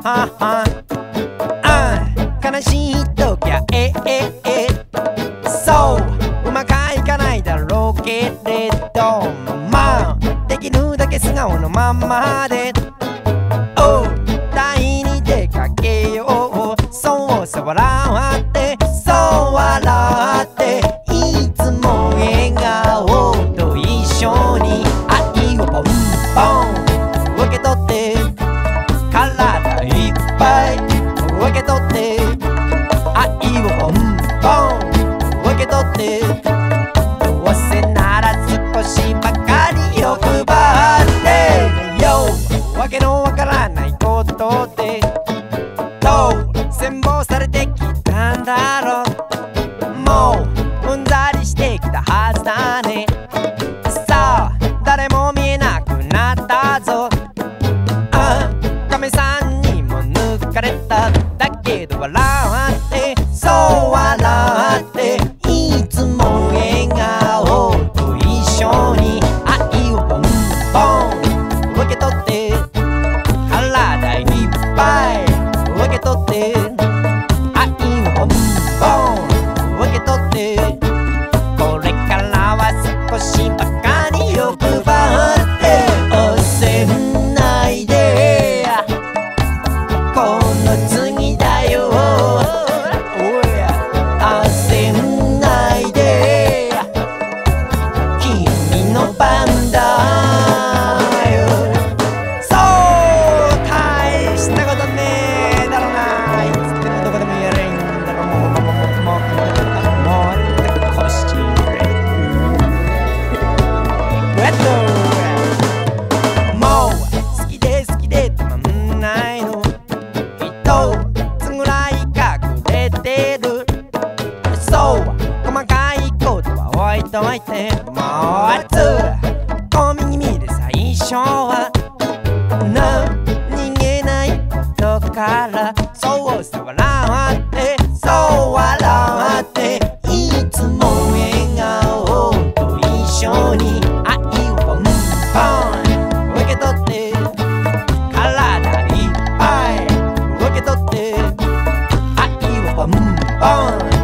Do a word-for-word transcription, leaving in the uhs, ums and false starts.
ははあ悲しい時はえええそううまくいかないだろうけれどまあできるだけ素顔のままでおう第に出かけようそうそう笑ってそう笑っていつも笑顔と一緒に愛をポンポン受け取って体いっぱい受け取って愛をポンポン受け取ってどうせなら少しばかり欲張ってよわけのわからないことでどう羨望されてきたんだろうもううんざりしてきたはずだねさあ誰も見えなくなったぞあ亀さんにも抜かれただけど笑ってそう笑っていつも笑顔と一緒に愛をポンポン受け取って体いっぱい受け取って愛をポンポン受け取ってこれからは少しばかり欲張って焦んないでこの次だよ焦んないで君の番だよそう大したことねえだろないつでもどこでもやれんだろもうもうもうもうもうもうこしれウェットもう好きで好きでたまんないの一つぐらい隠れてるそう細かいことは置いといてもうつ小耳で最初は何気ないことからそうそう笑ってそう笑っていつも笑顔と一緒に愛をポンポン受け取って体いっぱい受け取って愛をポンポン